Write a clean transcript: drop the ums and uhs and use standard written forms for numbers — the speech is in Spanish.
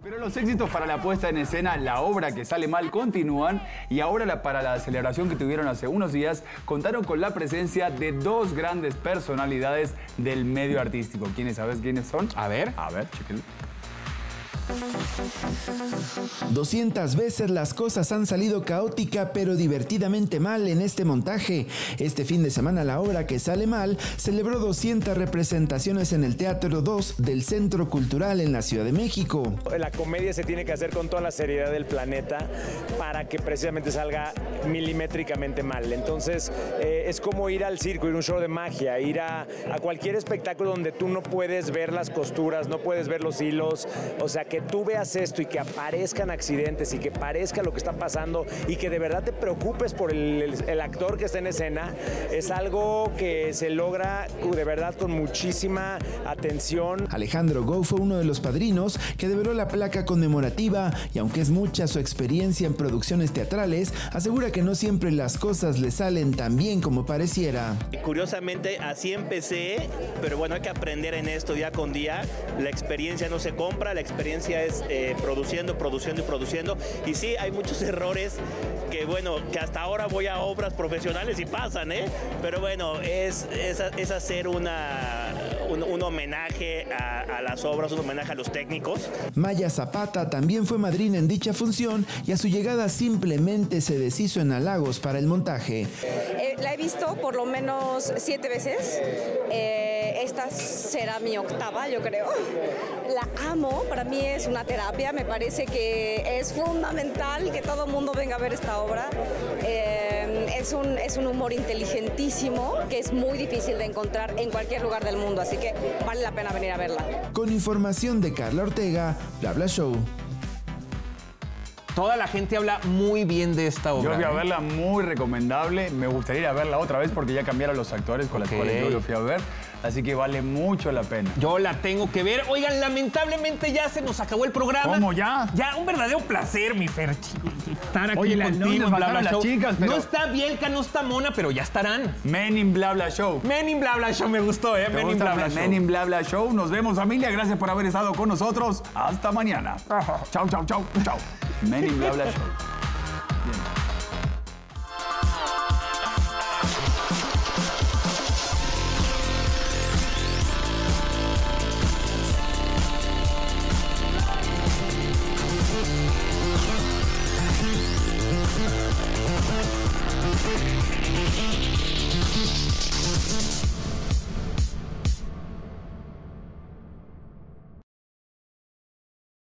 Pero los éxitos para la puesta en escena, la obra que sale mal, continúan. Y ahora para la celebración que tuvieron hace unos días, contaron con la presencia de dos grandes personalidades del medio artístico. ¿Sabes quiénes son? A ver, chéquenlo. 200 veces las cosas han salido caótica pero divertidamente mal en este montaje. Este fin de semana la obra que sale mal celebró 200 representaciones en el Teatro 2 del Centro Cultural en la Ciudad de México. La comedia se tiene que hacer con toda la seriedad del planeta para que precisamente salga milimétricamente mal. Entonces es como ir al circo, ir a un show de magia, ir a cualquier espectáculo donde tú no puedes ver las costuras, no puedes ver los hilos, o sea, que tú veas esto y que aparezcan accidentes y que parezca lo que está pasando y que de verdad te preocupes por el actor que está en escena, es algo que se logra de verdad con muchísima atención. Alejandro Gou fue uno de los padrinos que develó la placa conmemorativa y aunque es mucha su experiencia en producciones teatrales, asegura que no siempre las cosas le salen tan bien como pareciera. Curiosamente así empecé, pero bueno, hay que aprender en esto día con día. La experiencia no se compra, la experiencia es produciendo y sí, hay muchos errores que bueno, que hasta ahora voy a obras profesionales y pasan, pero bueno, es hacer un homenaje a las obras, un homenaje a los técnicos. Maya Zapata también fue madrina en dicha función y a su llegada simplemente se deshizo en halagos para el montaje. La he visto por lo menos 7 veces. Esta será mi 8ª, yo creo. La amo, para mí es una terapia, me parece que es fundamental que todo el mundo venga a ver esta obra. Es un humor inteligentísimo que es muy difícil de encontrar en cualquier lugar del mundo, así que vale la pena venir a verla. Con información de Carla Ortega, BlaBlaShow. toda la gente habla muy bien de esta obra. Yo fui a verla, muy recomendable. Me gustaría ir a verla otra vez porque ya cambiaron los actores con los cuales yo lo fui a ver. Así que vale mucho la pena. Yo la tengo que ver. Oigan, lamentablemente ya se nos acabó el programa. ¿Cómo ya? Ya, un verdadero placer, mi Fer, estar aquí contigo en BlaBlaShow. No está Bielka, no está Mona, pero ya estarán. Men in BlaBlaShow. Men in BlaBlaShow me gustó, ¿eh? Men in BlaBlaShow. Men in BlaBlaShow. Nos vemos, familia. Gracias por haber estado con nosotros. Hasta mañana. Chau, chau, chau, chau. Men in BlaBlaShow.